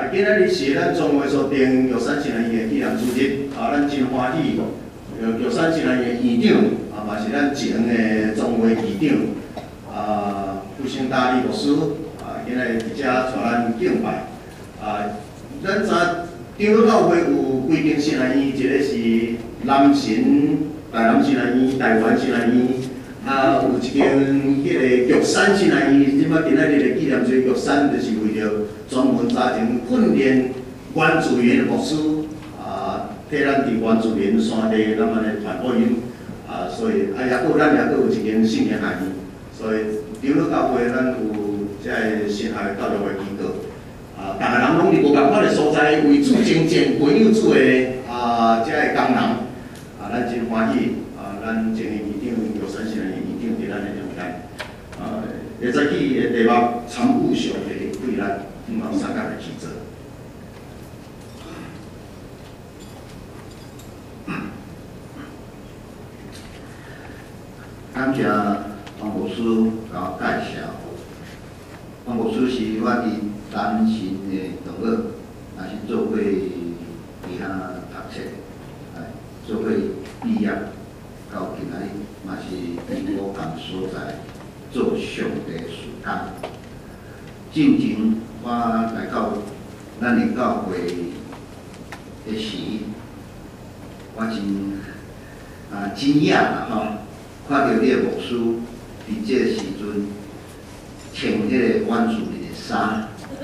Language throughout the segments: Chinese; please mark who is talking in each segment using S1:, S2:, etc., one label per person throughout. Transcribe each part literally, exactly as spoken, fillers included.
S1: 今仔日是咱中华所定玉山新南医的纪念主日，啊，咱真欢喜，呃，玉山新南医的院长，啊，嘛是咱前的中华议长，啊，傅兴大李牧师，啊，今日伫遮带咱敬拜，啊，咱知长老教会有规定新南医，一个是南神大南新南医、台湾新南医。 啊，有一间迄个玉山新南医，即摆今仔日的纪念这玉山，就是为着专门扎成训练原住民的牧师，啊，替咱伫原住民山地咱安尼传福音，啊，所以啊，也佫咱也佫有一间圣灵学院，所以长老教会咱有遮个神学教育的机构，啊，逐个人拢伫无共款的所在，为主精进，朋友做的啊，遮个工人，啊，咱真欢喜，啊，咱前个院长玉山新南医。 伫咱的中间，啊，会早起的题目参悟上帝对咱五毛三角的职责。
S2: 感谢王牧师甲我介绍，王牧师是阮伫南神的同学，也是做过其他读册，哎，做过毕业。 到今仔日嘛是伫我共所在做上帝事工。进前我来到咱的教会的时，我真啊惊讶啦吼，看到你的牧师伫这个时阵穿迄个原住民的衫，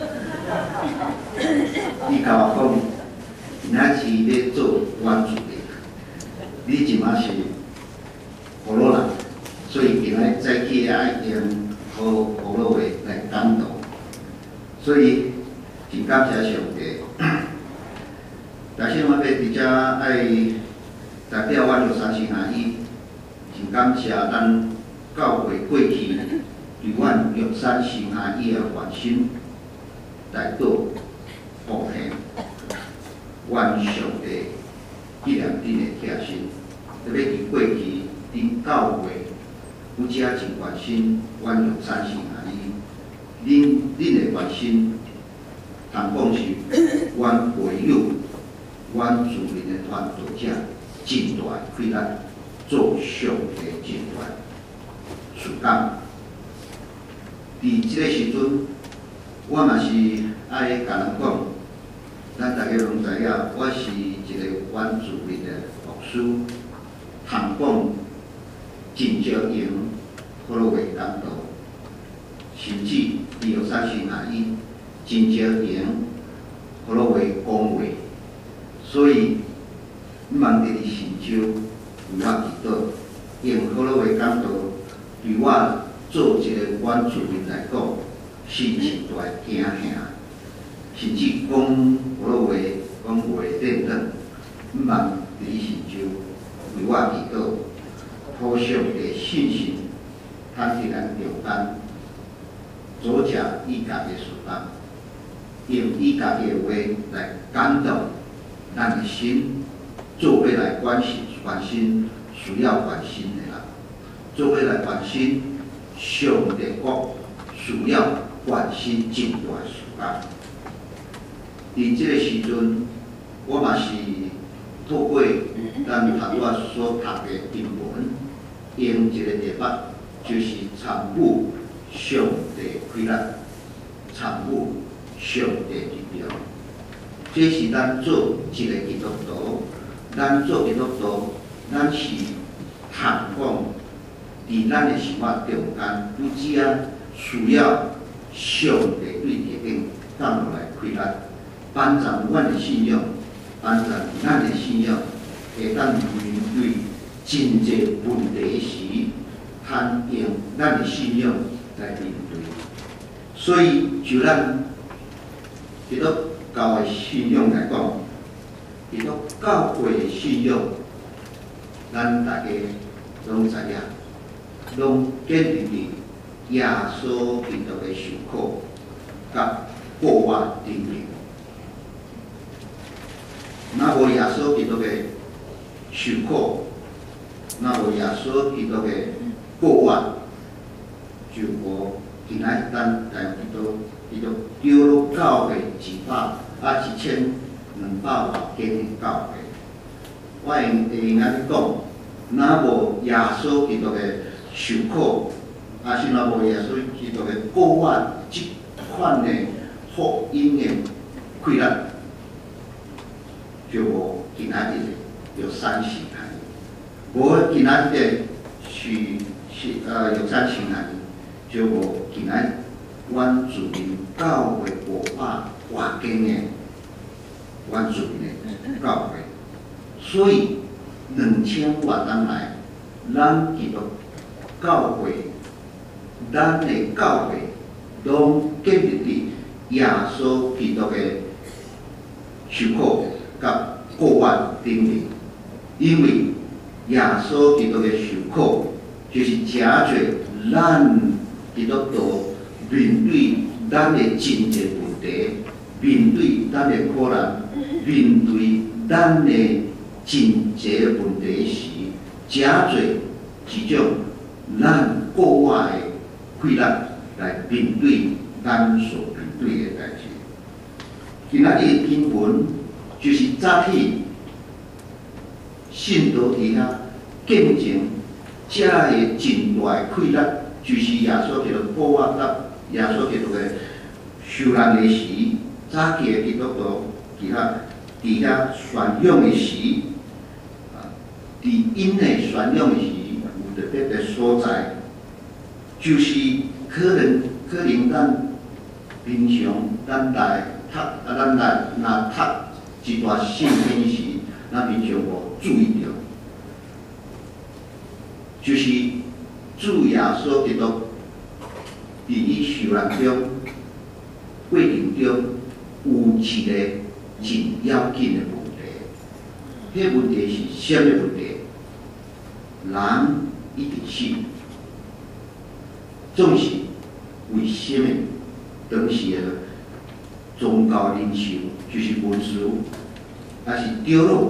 S2: 伊甲我讲，今仔是要做原住民，你即马是。 部落人，所以今仔早起爱用好部落话来讲道，所以真感谢上帝。但是我要伫遮爱代表阮玉山新南医，真感谢咱教会过去对阮玉山新南医的关心，来到奉献阮上帝纪念日的贴心，特别伫过去。 恁教会有遮真关心，阮玉山新南医，恁恁的关心，通讲是阮培养阮自民的团队者真大的气力，做上帝真大事工。伫即个时阵，我嘛是爱甲人讲，咱大家拢知影，我是一个原住民的牧师，通讲。 真少用普罗话讲道，甚至伫玉山新南医真少用普罗话讲话，所以望伫你神州为我祈祷，用普罗话讲道，对我做一个原住民来讲是真大的惊吓，甚至讲普罗话讲话等等，望伫你神州为我祈祷。 互相的信心，通伫咱中间左食伊家己的事工，用伊家己的话来感动咱的心，做伙来关心关心需要关心的人，做伙来关心上帝国需要关心真大的事工。伫即个时阵，我嘛是透过咱读我所读的经文。 用一个题目，就是参悟上帝规律，参悟上帝之标。这是咱做一个基督徒，咱做基督徒，咱是通讲伫咱的生活中间，有只需要上帝对地顶降落来规律，帮助阮的信仰，帮助咱的信仰会当面对。 真侪问题时，通用咱的信仰来面对。所以就咱基督教的信仰来讲，基督教会的信仰，咱大家拢知影，拢建立伫耶稣基督的受苦甲过活顶面。若无耶稣基督的受苦， 那有耶稣基督的过活，就无今仔咱台基督伊就丢了教会一百啊一千两百多间的教会。我会会用安尼讲，若无耶稣基督的受苦，啊是若无耶稣基督的过我即款的福音的开力，就无今仔日有三十难，无今仔日是是呃有三十难，就无今仔阮自民教会五百外间的阮自民的教会。所以两千多年来，咱基督教会，咱的教会拢建立伫耶稣基督的受苦甲过我顶面，因为耶稣基督的受苦就是解决咱基督徒面对咱的真正问题，面对咱的苦难，面对咱的真济问题时，解决一种咱过我的困难来面对咱所面对的代志。今仔日的经文就是早起信徒伫遐见证这个真大的困难，就是耶稣基督过我甲耶稣基督的受难的时，早期的基督徒伫遐伫遐宣扬的时。伫因的宣扬时，有特别的所在，就是可能可能咱平常咱来读啊，咱来若读一段圣经时，咱平常无注意到，就是主耶稣基督伫伊受难中过程中有一个真要紧的问题，迄问题是啥物问题？人一定死，总是为什么？当时的宗教领袖就是文士，也是丢了，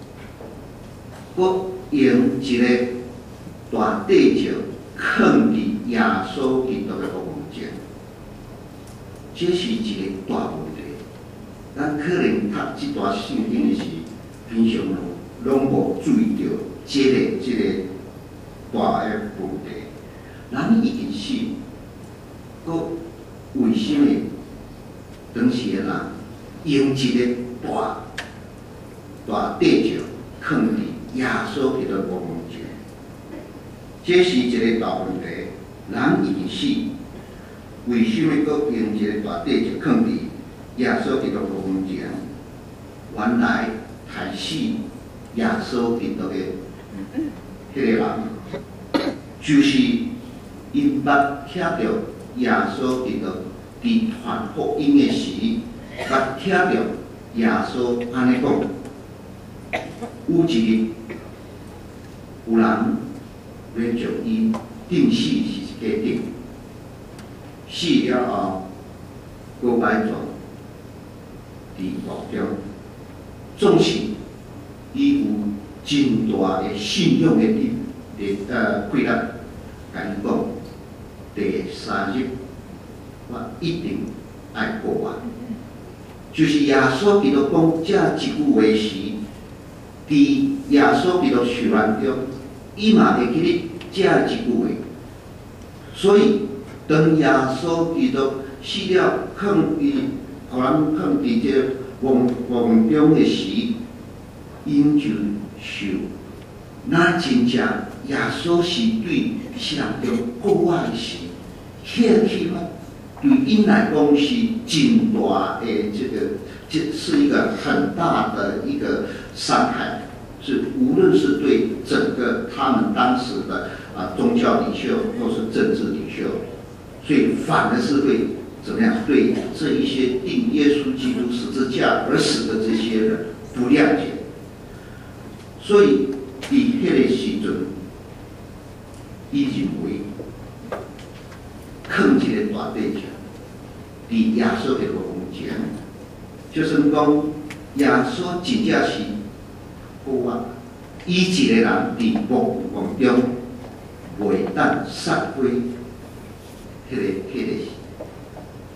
S2: 佫用一个大地石放伫耶稣基督的墓前，这是一个大问题。咱可能读这段圣经的时，平常拢无注意到。这个这个大的问题，人已经死，佫为什么当时的人用一个大大地石放伫耶稣基督墓前？这是一个大问题。人已经死，为什么佫用一个大地石放伫耶稣基督墓前？原来害死耶稣基督的。迄个人，就是因捌听到耶稣基督伫传福音的时，捌听到耶稣安尼讲：有一日，有人要将伊钉死是假定，死了后，搁摆状伫墓中，总是伊有。真大的信仰的力，的呃规律，甲伊讲，第三日我一定爱过完。就是耶稣基督讲这一句话时，伫耶稣基督受难中，伊嘛会记咧这一句话。所以，当耶稣基督死了，放伊，互人放伫这墓墓中的时，因就。受，那真正耶稣是对世人中过我的时，迄个气法对因来讲是真大的这个，这是一个很大的一个伤害，是无论是对整个他们当时的啊宗教领袖或是政治领袖，所以反而是对怎么样对这一些定耶稣基督十字架而死的这些人不谅解。所以，伫迄个时阵，伊认为放一个大地石伫耶稣的墓前，就算讲耶稣真正是好啊，伊一个人伫墓墓中袂当杀灰，迄个迄个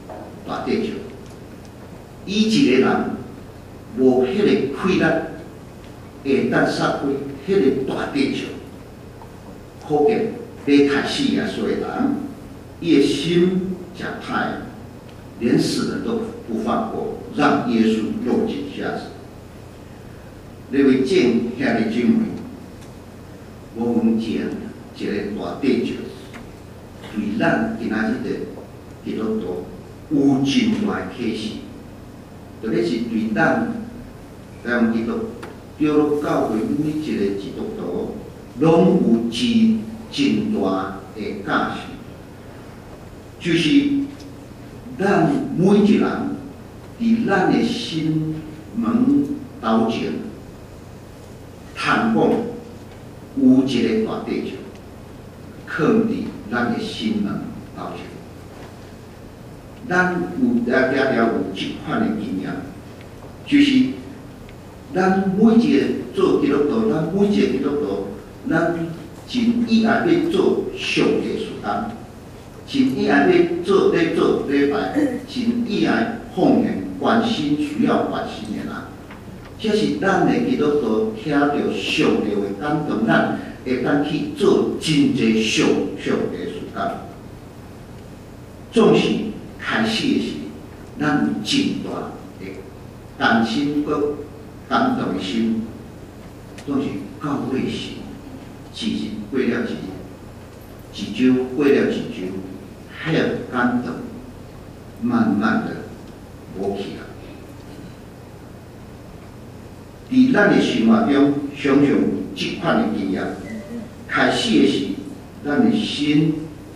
S2: 大地球。伊一个人无迄个气力，会当杀开迄个大地球，可见要开始耶稣的人，伊的心诚歹，连死人都不放过，让耶稣落井下石。你为正兄弟姊妹，我们讲一个大地球，对咱今仔日的基督徒有真大的启示，特别是对咱台湾基督教教会每一个基督徒，拢有真真大的价值，就是咱每一人伫咱的心门头前，通讲有一个大地球，藏伫咱的心门头前。咱有了了了有即款的经验，就是咱每一个做基督徒，咱每一个基督徒，咱真意爱要做上帝事工，真意爱要做咧做礼拜，真意爱奉献关心需要关心的人。这是咱的基督徒听到上帝的感动，咱会当去做真侪上上帝事工。总是开始的时，咱有真大的甘心佮感动的心，总是到尾时，一日过了一日，一周过了一周，迄个感动慢慢的无去了。伫咱的生活中，常常即款的经验，开始的时，咱的心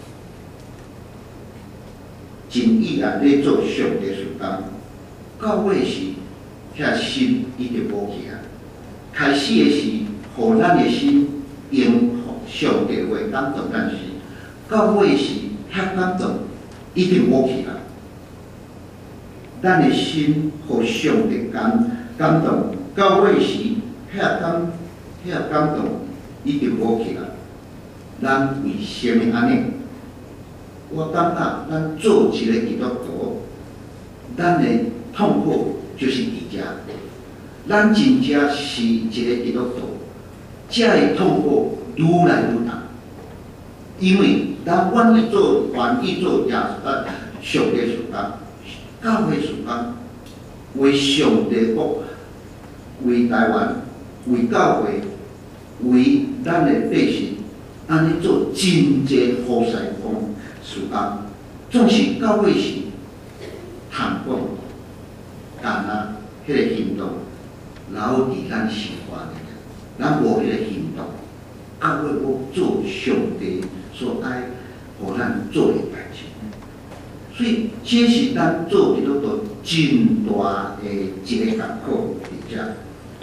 S2: 真意爱咧做上帝事工，到尾时，遐心已经无去啊。开始的时，互咱的心应上帝话感动咱时，到尾时，遐感动已经无去啊。咱的心互上帝感感动。到尾时，遐感遐感动已经无去了。咱为什么安尼？我感觉咱做一个基督徒，咱的痛苦就是伫遮。咱真正是一个基督徒，遮的痛苦愈来愈大，因为咱愿意做愿意做耶呃上帝事工、教会事工，为上帝国。为台湾、为教会、为咱的百姓，安尼做真侪好西方事工，总是到尾时，通讲，但啊，迄个行动留伫咱心肝里，咱无迄个行动，到尾要做上帝所爱，互咱做的代志。所以，这是咱做基督徒真大的一个艰苦伫遮。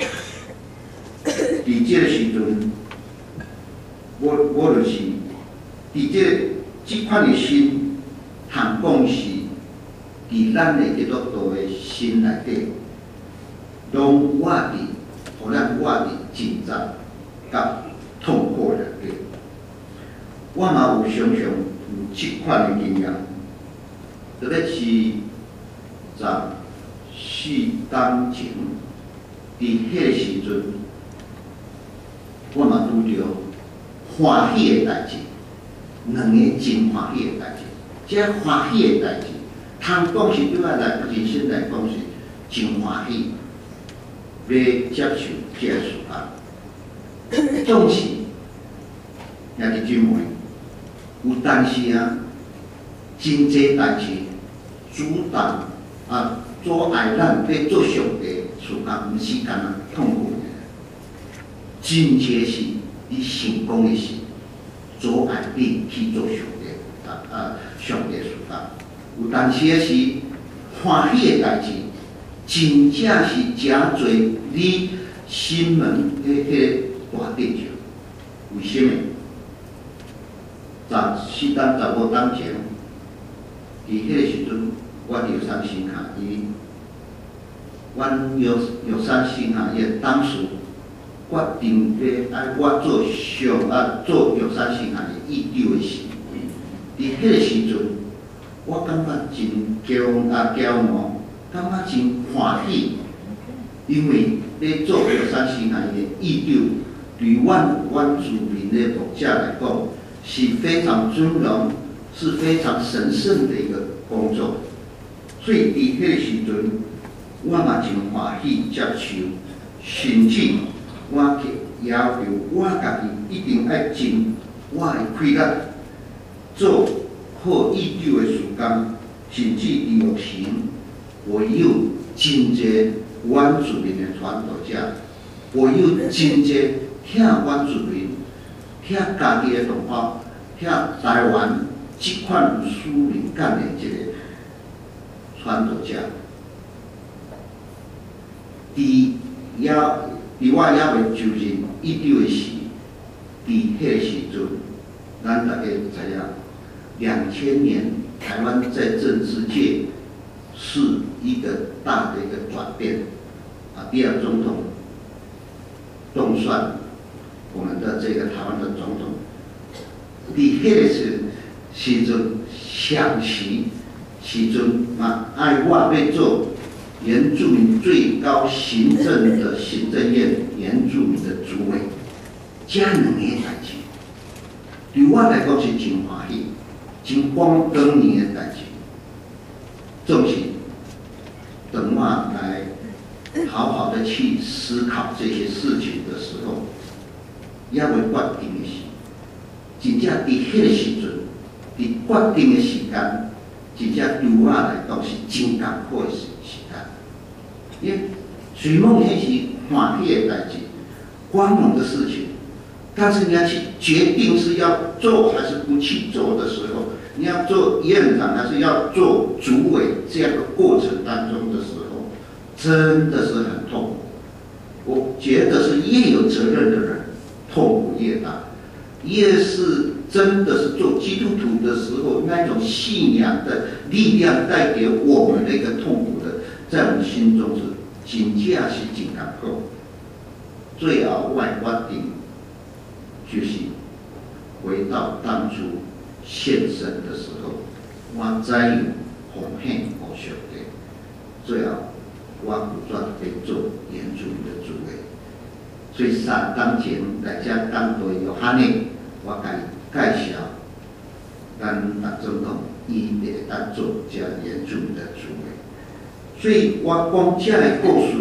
S2: 伫即个时阵，我我就是伫即即款的心，通讲是伫咱的基督徒的心内底，拢活伫，互咱活伫挣扎甲痛苦内底。我嘛有常常有即款的经验，特别是十四当前。伫迄个时阵，我嘛拄着欢喜的代志，两个真欢喜的代志。这欢喜的代志，通讲是对我来人生来讲是真欢喜，要接受这个事工。总是兄弟姊妹，有当时啊，真侪代志阻挡啊，阻碍咱要做上帝。事工毋是干那痛苦的，真侪是你成功的时，阻碍你去做上帝啊啊上帝事工。有当时也是欢喜的代志，真正是诚侪你心门的迄个大地球。为什么？十四当、十五当前，伫迄个时阵，我有三心卡伊。阮有有三星行业当时决定要爱我做上啊做有三星行业议长的时，伫迄个时阵， 我感觉真骄啊骄傲，感觉真欢喜，因为咧做高山新南的义丢，对阮阮族民的国家来讲是非常尊荣，是非常神圣的一个工作。所以伫迄个时阵，我嘛真欢喜接受，甚至我去要求我家己一定要尽我的气力做好义丢的事工，甚至伫目前，我有真侪阮族民的传道者，我有真侪听阮族民、听家己的同胞、听台湾即款有使命感的一个传道者，伫也伫我也未就任义丢的时，伫迄个时阵，咱大家知影，两千年台湾在政治界是一个大的一个转变。啊，第二总统动算我们的这个台湾的总统，伫迄个时时阵想时时阵嘛，爱我要做原住民最高行政的行政院原住民的主委，这两个代志，对我来讲是真欢喜、真光光年的代志。总是等我来好好的去思考这些事情的时候，也会决定的是，真正伫迄个时阵，伫决定的时间，真正对我来讲是真艰苦的时时间。因为随梦那是欢喜的代志，光荣的事情，但是你要去决定是要做还是不去做的时候，你要做院长还是要做主委这样的过程当中的时候，真的是很痛苦。我觉得是越有责任的人，痛苦越大。越是真的是做基督徒的时候，那种信仰的力量带给我们的一个痛苦的，在我们心中是真正是真难过。最后我决定就是回到当初献身的时候，我再有奉献我上帝，最后我不断地做原住民的主委。所以三当前大家当作有哈呢，我介介绍咱党总统伊会当做这原住民的主委。所以我讲这个故事，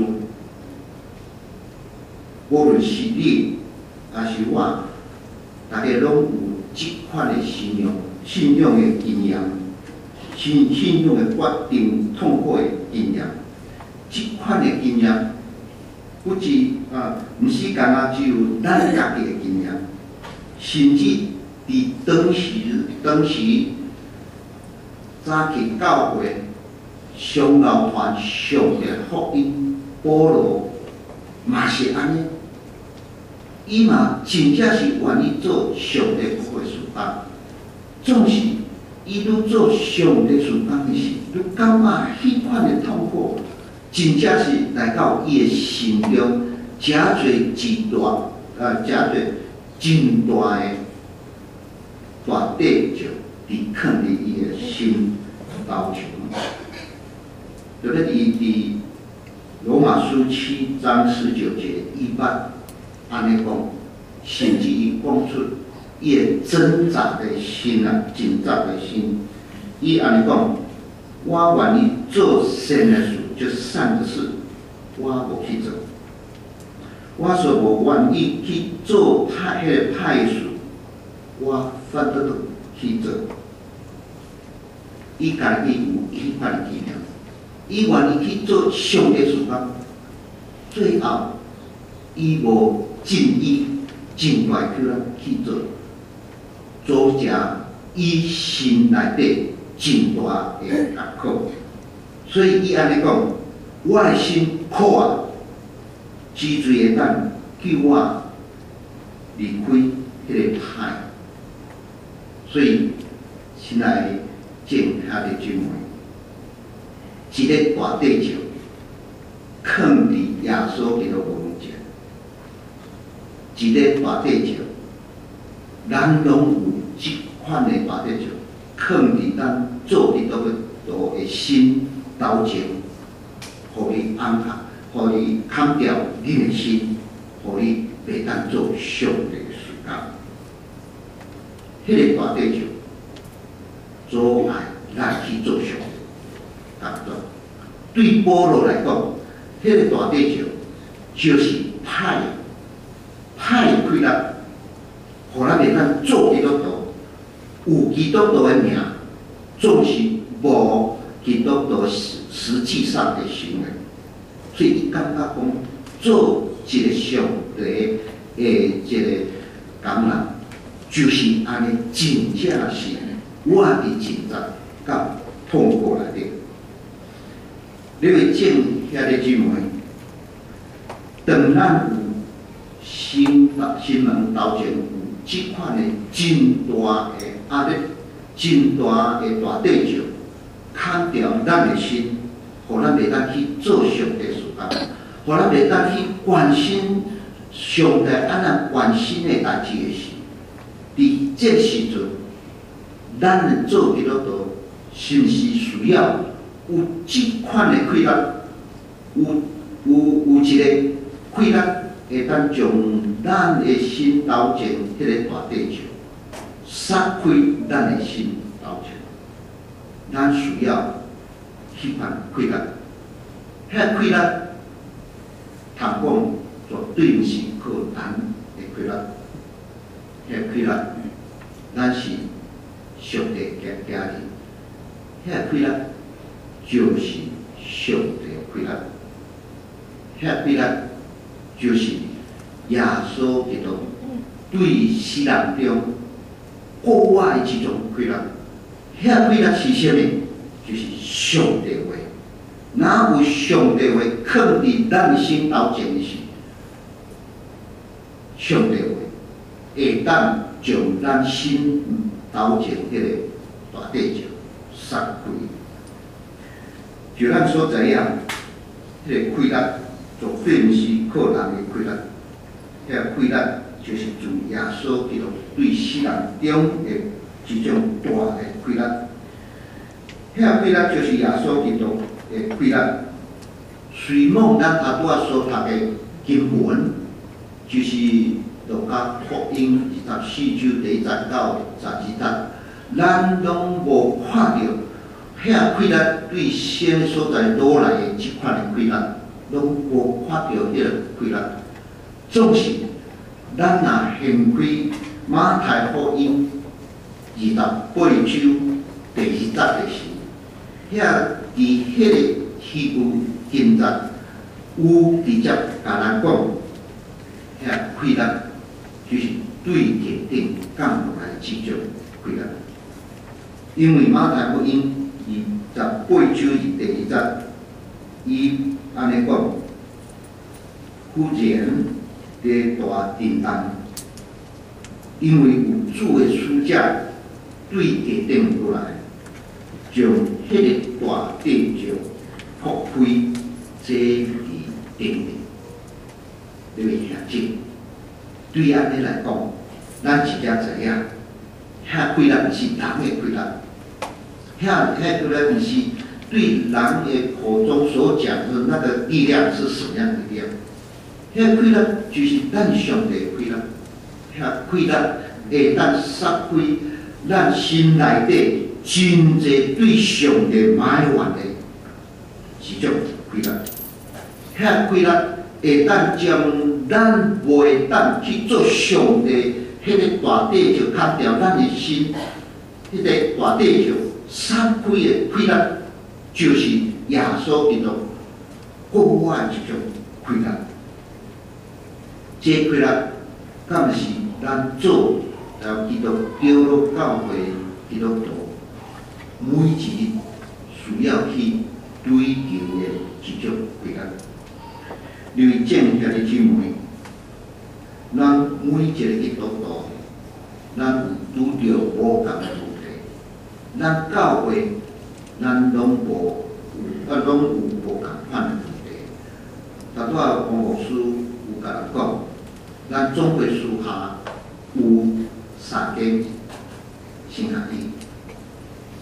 S2: 无论是你，还是我，大家拢有这款的信仰、信仰的经验、信信仰的决定、痛苦的经验，这款的经验，不止啊，唔是干那只有咱家己的经验，甚至伫当时当时早期教会上教团上的福音保罗嘛是安尼。伊嘛真正是愿意做上帝国的事工，总是伊愈做上帝事工的时，愈感觉迄款的痛苦，真正是来到伊的心中，诚侪极大，呃，诚侪真大的大地就伫放伫伊的心头前。就咧伫伫罗马书七章十九节一八。安尼讲，甚至伊讲出伊个挣扎的心啊，挣扎的心。伊安尼讲，我愿意做善的事，就是善的事，我无去做。我所无愿意去做歹迄个歹事，我反倒去做。伊家己有迄款经验，伊愿意去做上帝事工，最后伊无。尽伊尽大力去做，做成伊心内底真大的艰苦。所以伊安尼讲，我的心苦啊，之罪会当叫我离开迄个歹。所以，亲爱的敬兄弟姊妹，一个大地球，放伫耶稣基督面前。一个大地球，咱拢有即款的大地球，放伫咱做你倒倒的心斗争，互你安排，互你砍掉恁的心，互你袂当做上帝的事工。迄、那个大地球阻碍咱去做上帝工作。对保罗来讲，迄、那个大地球就是歹歹开力，互咱袂当做基督徒。有基督徒的名，总是无基督徒实实际上的行为，所以伊感觉讲做一个上帝的一个工人，就是安尼，真正是我伫真在甲痛苦内底。你会正遐个姊妹，当咱有心心门斗前有即款的真大的压力、真大的大地球，砍掉咱的心，互咱袂当去做上帝事工，互咱袂当去关心上帝安怎关心的代志的时，伫这时阵，咱做基督徒是毋是需要有即款的气力，有有有一个气力，会当将咱的心斗前迄个大地球撒开咱的心斗前，咱需要迄款气力，遐气力，通讲绝对毋是靠咱的气力，遐气力，咱是上帝家家人，遐气力就是上帝的气力，遐气力就是耶稣基督对世人中国我的一种气力，遐气力是啥物？就是上帝话。哪有上帝话藏伫咱心斗前的时，上帝话会当将咱心斗前迄个大地球撒开。就咱所知影，迄、那个气力绝对毋是靠人的气力。遐气力就是自耶稣基督对世人中的一种大的气力。遐气力就是耶稣基督的气力。随望咱头拄仔所读的经文，就是路加福音二十四章第一节到十二节，咱拢无看到遐气力对先所在倒来的即款的气力，拢无看到迄个气力。总是，咱若掀开马太福音二十八章第二节的时，遐伫迄个希伯经节有直接甲咱讲，遐气力就是对天顶降落来的即种气力。因为马太福音二十八章第二节，伊安尼讲，忽然在大震动，因为有主的使者对地顶过来，将迄个大地球破开，坐伫顶面。你会晓得，对安尼来讲，咱真正知影，遐气力毋是人的气力，遐遐气力毋是对人的口中所讲的那个力量是什么样的力量？遐气力就是咱上帝的气力，遐气力会当撒开咱心内底真侪对上帝埋怨的一种气力。遐气力会当将咱袂当去做上帝迄个大地球砍掉咱的心，迄、那个大地球撒开的气力，就是耶稣基督国我的一种气力。这气力，敢是咱做了基督丢落教会基督徒每一日需要去追求的一种气力。因为正向的姊妹，咱每一个基督徒，咱有拄着无共的问题，咱教会，咱拢无，咱拢有无共款的问题。头拄仔黄牧师有甲咱讲，咱总会私下有三间神学院，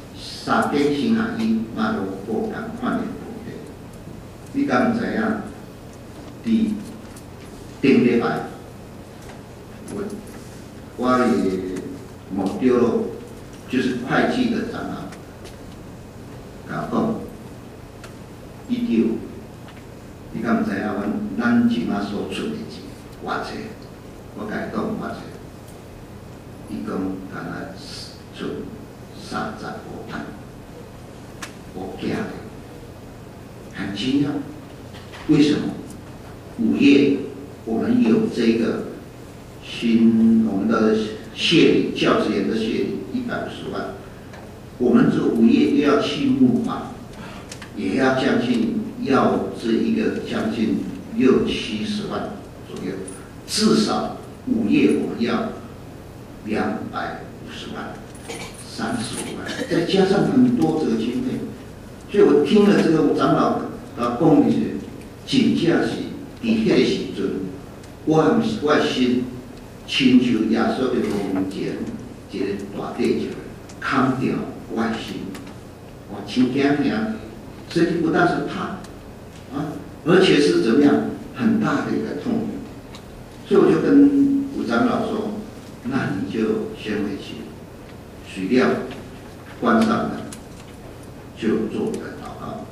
S2: 三间新学院嘛都无共款的问题。你敢毋知影？伫顶礼拜，我我也摸到了，就是会计的长老，甲我讲，伊叫，你敢毋知影？阮咱即马所出的钱，偌济？我甲伊讲偌济？伊讲敢若出三十五万，我惊的，很惊讶。为什么？五月我们有这个新我们的谢礼，教职员的谢礼一百五十万，我们这五月又要去募款，也要将近要这一个将近六七十万左右，至少五月我们要两百五十万，三十五万，再加上很多这个经费，所以我听了这个长老啊讲的是，真正是。伫迄个时阵，我我心亲像耶稣的面前一个大地球，扛掉我的心，我真惊惊，身体不但是怕啊，而且是怎么样很大的一个痛苦，所以我就跟吴长老说，那你就先回去，水料关上了，就做一个祷告，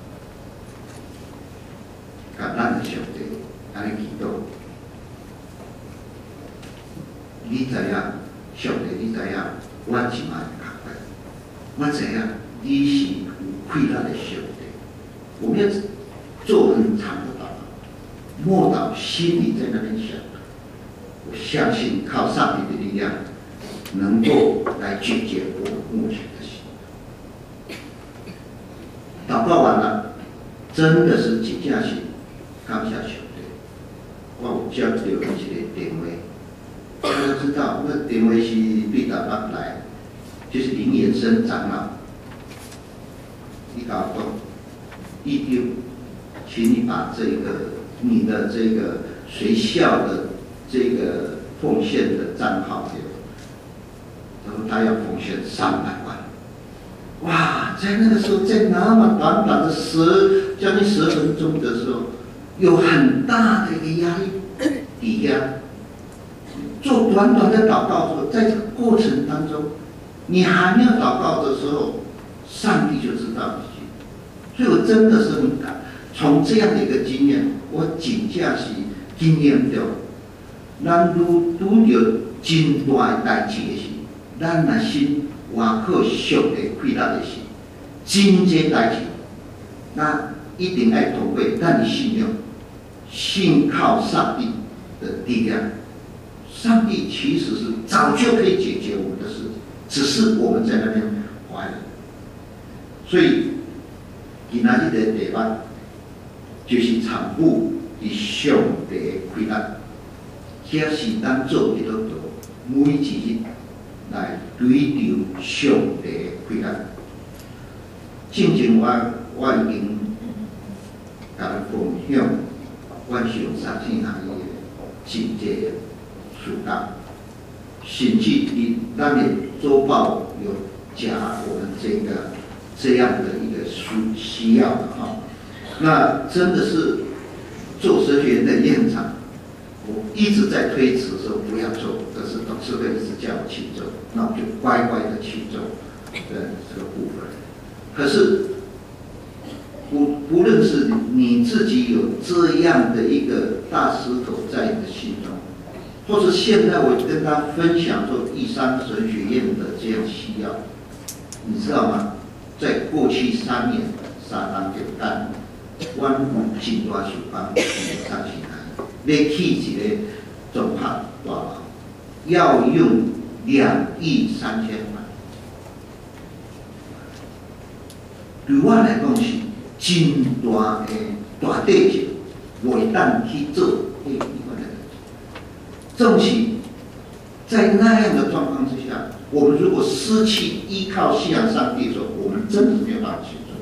S2: 感恩的兄弟。安尼祈祷，你知影，上帝，你知影，我即摆的学会，我知影你是有亏难的上帝。我们要做很长的祷告，默祷，心里在那边想，我相信靠上帝的力量，能够来解决我目前的心。祷告完了，真的是真正是感谢上帝。我有接到一个电话，大家知道那电话是对台北来，就是林延生长老，你甲我讲，一丢，请你把这个你的这个学校的这个奉献的账号给我，他说他要奉献三百万，哇，在那个时候，在那么短短的十将近十分钟的时候。有很大的一个压力底下，做短短的祷告的时候，在这个过程当中，你还没有祷告的时候，上帝就知道你心。所以我真的是很感，从这样的一个经验，我真正是经验到，咱愈拄着真大的代志的时，咱若心外靠上帝开达的时，真这代志，那一定要通过咱的信仰。信靠上帝的力量，上帝其实是早就可以解决我们的事情，只是我们在那边怀疑。所以，今仔日的题目就是参悟伫上帝的开达，这是咱做基督徒每一日来追求上帝的开达。正正我我已经甲咱分享。阮上三星行业真济暑假，甚至于咱的周报有加我们这个这样的一个需需要的哈。那真的是做神学院的院长，我一直在推辞说不要做，可是董事会一直叫我去做，那我就乖乖的去做的这个部分。可是。不不论是你自己有这样的一个大石头在你的心中，或是现在我跟他分享做第三神学院的这样需要，你知道吗？在过去三年，三人就干，我有真大想法，三十来，要起一个综合大楼，要用两亿三千万，对我来讲是。真大的大地球，袂当去做迄款的。正是在那样的状况之下，我们如果失去依靠信仰上帝的时候，我们真的是没有办法去做。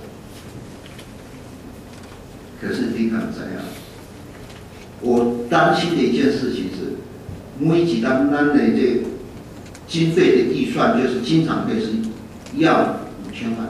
S2: 可是你看怎样？我担心的一件事情是，每一单单的这个经费的预算，就是经常费是要五千万，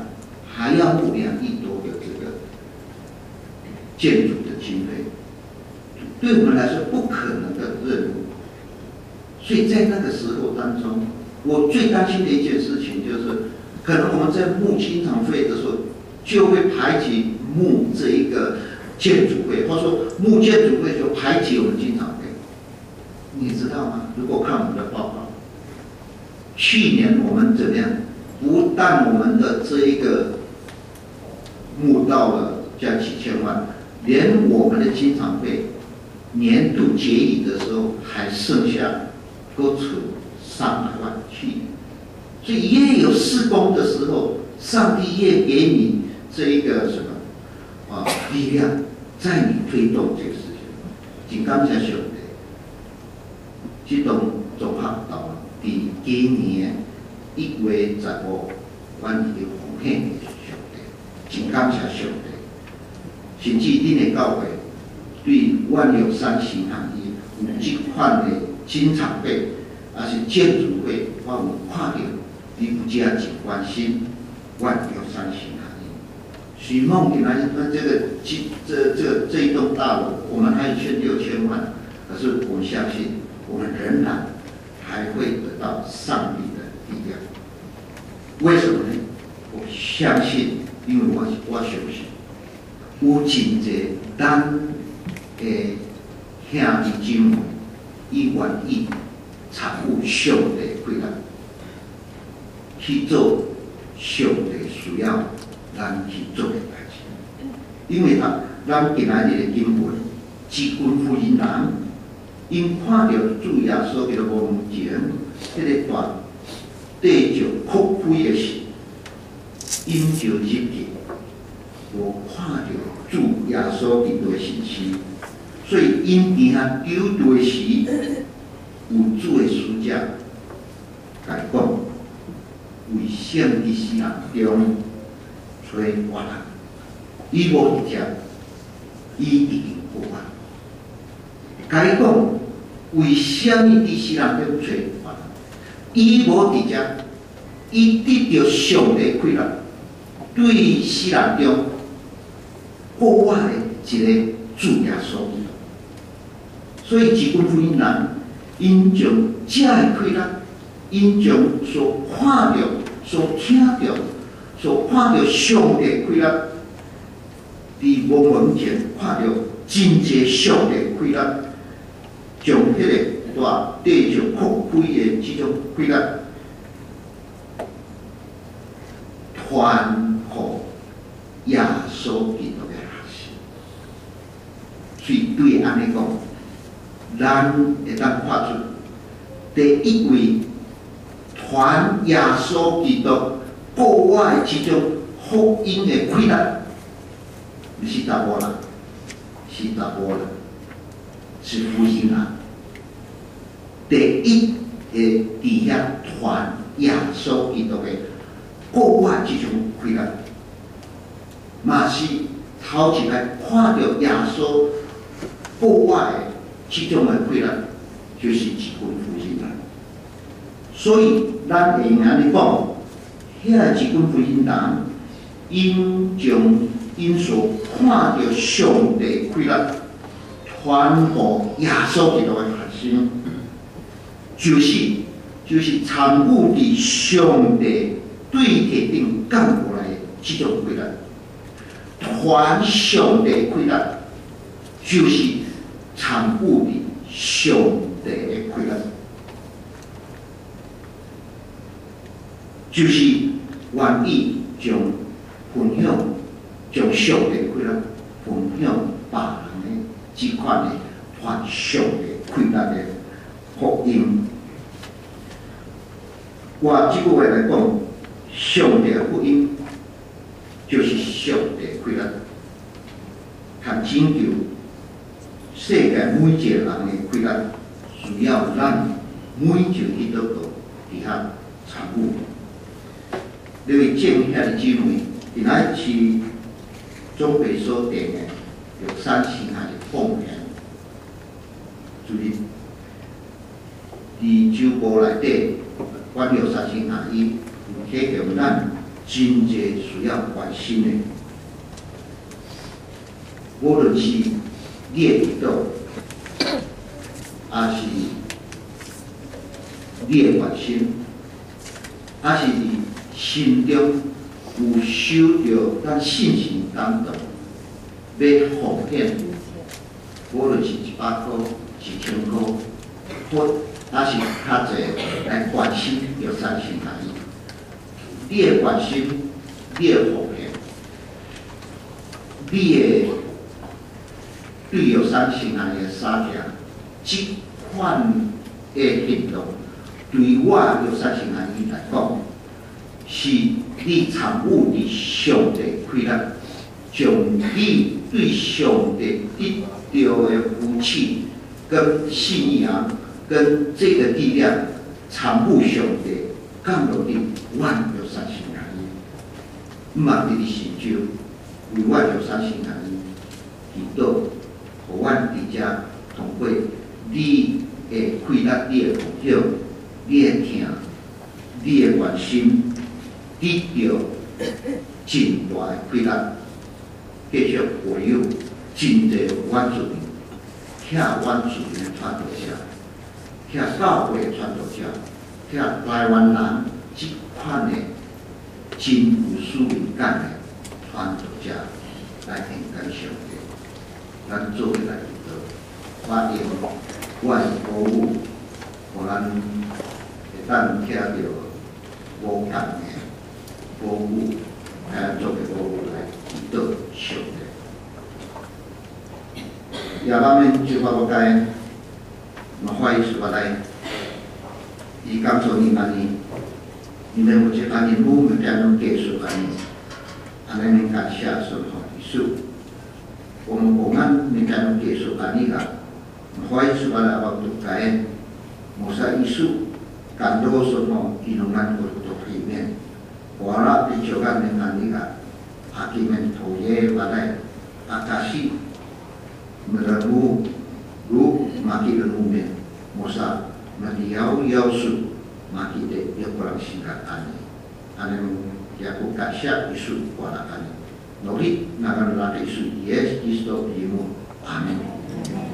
S2: 还要募两亿多的这个建筑的经费，对我们来说不可能的任务。所以在那个时候当中，我最担心的一件事情就是，可能我们在募经常费的时候，就会排挤募这一个建筑费，或者说募建筑费就排挤我们经常费。你知道吗？如果看我们的报告，去年我们怎么样？不但我们的这一个募到了将几千万，连我们的经常费年度结余的时候还剩下够存三百万去年。所以越有施工的时候，上帝越给你这一个什么啊力量，在你推动这个事情。请感谢上帝，这栋综合到伫今年一月十五，阮已经奉献给上帝，真感谢上帝。甚至恁的教会对万有三行行业有这款的经常费，还是建筑费，我有看到你有这真关心万有三行行业。许梦今来那这个这这这这一栋大楼，我们还有欠六千万，可是我们相信，我们仍然还会得到上帝的力量。为什么呢？我相信，因为我我相信，有真济咱的兄弟姊妹，伊愿意参与上帝规律，去做上帝需要咱去做的代志。因为他咱今仔日的经文，基本福音人，因看到主耶稣基督面前迄个大地上哭悲的时，因就入去，无看到主耶稣基督的信息，所以因伫遐丢对时，有主的使者甲伊讲，为圣的死人中找活人，伊无伫遮，伊已经过啊。甲伊讲，为什么伫死人中找活人？伊无伫遮，伊得到上帝规律，对死人中国外的一个主耶稣。所以，基本福音人因将这个规律，因将所看到、所听到、所看到上帝规律，伫我面前看到真济上帝规律，将迄个大地上扩开的这种规律，传予耶稣基督的学生。所以对安尼讲，咱会当看出第一位传耶稣基督国外的这种福音的规律，是达波人，是达波人，是福音人。第一个伫遐传耶稣基督的国外这种规律，嘛是头一摆看到耶稣国外的这种的规律，就是基本福音人。所以咱会用安尼讲，遐个基本福音人，因将因所看到上帝规律传予耶稣基督的学生。就是就是参与伫上帝对特定降过来的这种规律，传上帝规律，就是参与伫上帝的规律，就是愿意将分享将上帝规律分享别人的这款的传上帝规律的福音。我即句话来讲，上帝的福音就是上帝的规律，通拯救世界每一个人的规律，需要咱每一个基督徒伫遐参与。因为正遐的姊妹，原来是中北所定的有三千下的奉献，注意，伫周报内底。关于三星阿姨，提供咱真侪需要关心的，无论是你的领导，还是你的关心，还是你心中有收到咱信心感动，要奉献，无论是一百块、一千块，或还是较侪来关心药山新南医。你的关心，你的奉献，你的对药山新南医的撒care，即款的行动，对我药山新南医来讲，是你参与伫上帝开咱，将你对上帝得到的福气跟信仰，跟这个力量参与上帝降落伫阮药山新南医，毋嘛伫你心中为阮药山新南医祈祷，互阮伫遮通过你的开力、你的奉献、你的听、你的关心，得到真大的开力，继续培养真侪阮子民，遐阮子民的传道者，遐教会的传道者，遐台湾人即款的真有使命感的传道者来献感上帝，咱做起来祈祷，我用我的鼓舞，互咱会当听到无同的鼓舞，来做个鼓舞来祈祷上帝。也咱们就把我该，那话意思话来，伊感受你安尼，你们有这安尼，我们变成结束安尼，安尼能感谢神吼耶稣。我们我们能变成结束安尼个，那话意思话来，我都该，摩西耶稣，感动神吼，伊拢咱活动里面，我啦比较咱能安尼个，阿基们头耶话来，阿卡西。Menemu lu maki lenumen mosa mati yau yau su maki de dia kurang singkat ani ane ya ku kasya isu kuala ani nori nakan lati isu yes isto imu amin